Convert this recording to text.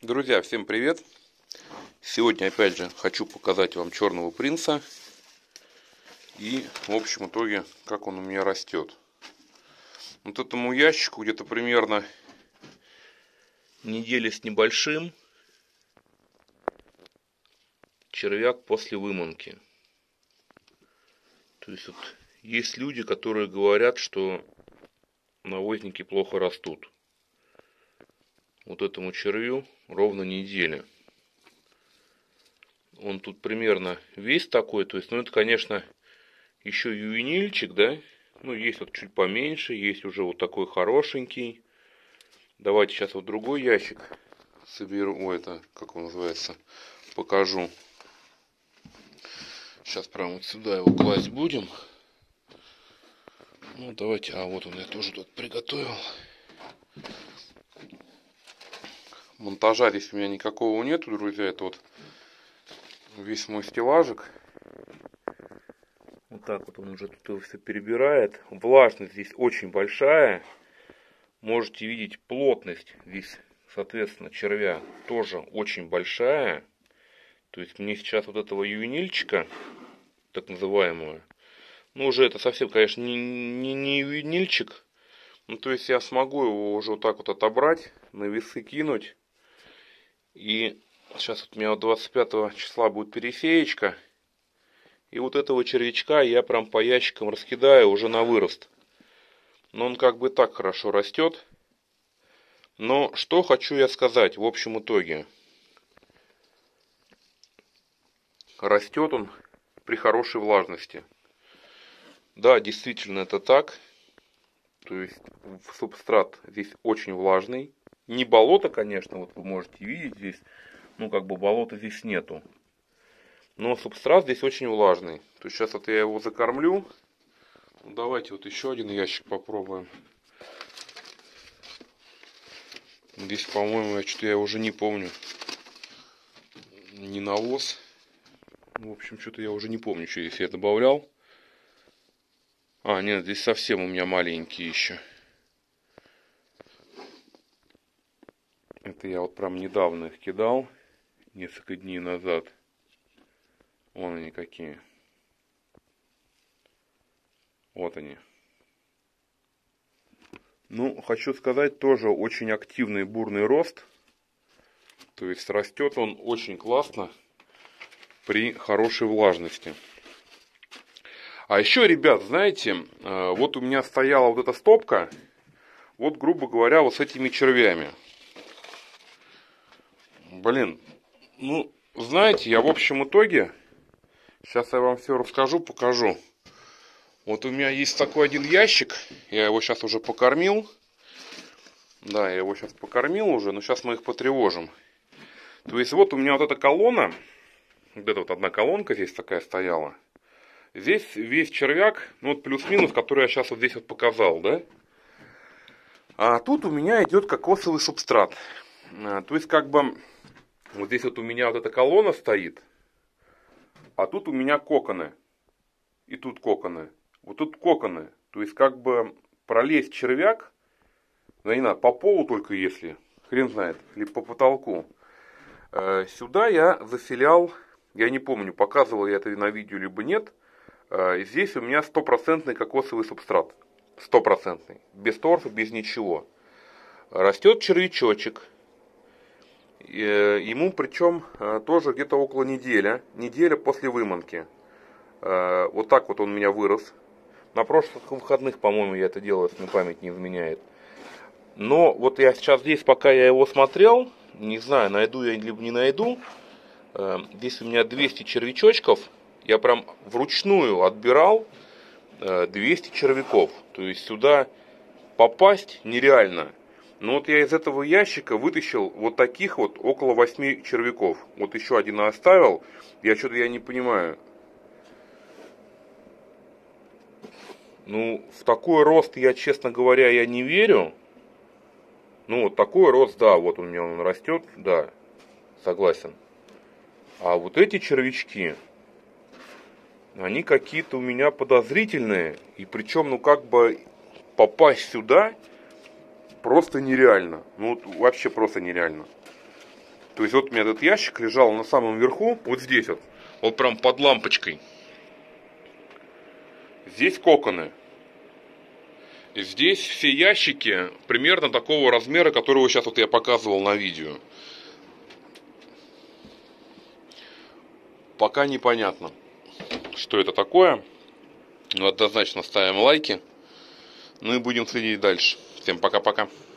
Друзья, всем привет! Сегодня опять же хочу показать вам черного принца и в общем итоге как он у меня растет. Вот этому ящику где-то примерно недели с небольшим, червяк после выманки. То есть вот есть люди, которые говорят, что навозники плохо растут. Вот этому червю ровно неделя. Он тут примерно весь такой, то есть, ну это, конечно, еще ювенильчик, да? Ну, есть вот чуть поменьше, есть уже вот такой хорошенький. Давайте сейчас вот другой ящик соберу. Ой, это, как он называется, покажу. Сейчас прямо вот сюда его класть будем. Ну, давайте, вот он я тоже тут приготовил. Монтажа здесь у меня никакого нету, друзья. Это вот весь мой стеллажик. Вот так вот он уже тут все перебирает. Влажность здесь очень большая. Можете видеть плотность здесь, соответственно, червя тоже очень большая. То есть мне сейчас вот этого ювенильчика, так называемого, ну уже это совсем, конечно, не ювенильчик. Ну то есть я смогу его уже вот так вот отобрать, на весы кинуть. И сейчас вот у меня 25 числа будет пересеечка. И вот этого червячка я прям по ящикам раскидаю уже на вырост. Но он как бы так хорошо растет. Но что хочу я сказать в общем итоге. Растет он при хорошей влажности. Да, действительно это так. То есть субстрат здесь очень влажный. Не болото, конечно, вот вы можете видеть здесь. Ну как бы болота здесь нету. Но субстрат здесь очень влажный. То есть сейчас вот я его закормлю. Ну, давайте вот еще один ящик попробуем. Здесь, по-моему, что-то я уже не помню. Не навоз. В общем, что-то я уже не помню, что здесь я добавлял. Нет, здесь совсем у меня маленькие еще. Это я вот прям недавно их кидал. Несколько дней назад. Вон они какие. Вот они. Ну, хочу сказать, тоже очень активный бурный рост. То есть растет он очень классно при хорошей влажности. А еще, ребят, знаете, вот у меня стояла вот эта стопка, вот, грубо говоря, вот с этими червями. Блин, ну, знаете, я в общем итоге, сейчас я вам все расскажу, покажу. Вот у меня есть такой один ящик, я его сейчас уже покормил. Да, я его сейчас покормил уже, но сейчас мы их потревожим. То есть вот у меня вот эта колонна, вот эта вот одна колонка здесь такая стояла. Здесь весь червяк, ну вот плюс-минус, который я сейчас вот здесь вот показал, да. А тут у меня идет кокосовый субстрат. То есть как бы вот здесь вот у меня вот эта колонна стоит, а тут у меня коконы. И тут коконы. Вот тут коконы. То есть как бы пролезть червяк, да не надо, по полу только если, хрен знает, либо по потолку. Сюда я заселял, я не помню, показывал я это на видео, либо нет. Здесь у меня 100% кокосовый субстрат. 100%. Без торфа, без ничего. Растет червячочек. Ему причем тоже где-то около недели. Неделя после выманки. Вот так вот он у меня вырос. На прошлых выходных, по-моему, я это делал, если мне память не изменяет. Но вот я сейчас здесь, пока я его смотрел, не знаю, найду я либо не найду. Здесь у меня 200 червячочков. Я прям вручную отбирал 200 червяков. То есть сюда попасть нереально. Но вот я из этого ящика вытащил вот таких вот около 8 червяков. Вот еще один оставил. Я не понимаю. Ну, в такой рост я, честно говоря, я не верю. Ну, вот такой рост, да, вот у меня он растет, да, согласен. А вот эти червячки, они какие-то у меня подозрительные. И причем, ну как бы попасть сюда просто нереально. Ну вот вообще просто нереально. То есть вот у меня этот ящик лежал на самом верху, вот здесь вот. Вот прям под лампочкой. Здесь коконы. И здесь все ящики примерно такого размера, которого сейчас вот я показывал на видео. Пока непонятно, что это такое. Но однозначно ставим лайки. Ну и будем следить дальше. Всем пока-пока.